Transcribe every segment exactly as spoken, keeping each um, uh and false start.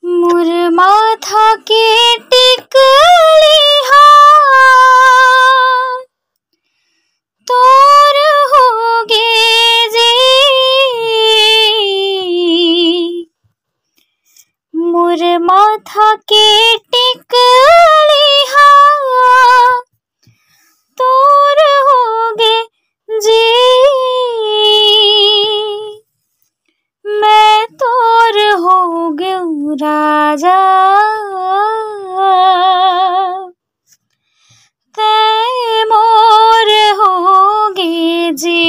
मोर माथा के टिकली हाथ तोर होगे जी। मोर माथा के टिकली हाथ तोर होगे जी। मैं तोर हो गऊ राजा ते मोर होगे जी।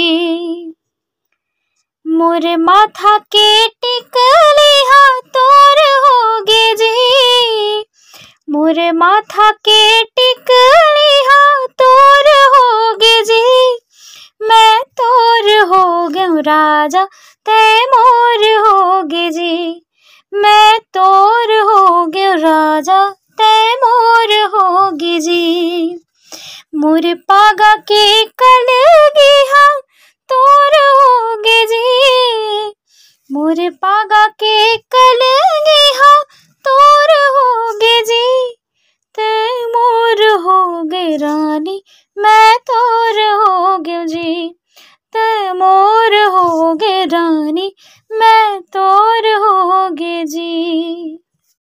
मोर माथा के टिकली हाथ तोर होगे जी। मोर माथा के टिकली हाथ तोर होगे जी। मैं तोर हो गऊ राजा ते मोर होगे जी। मैं तोर हो गऊ राजा ते मोर होगे जी। मोर पागा के कलगी हाँ तोर होगे जी। मोर पागा के कल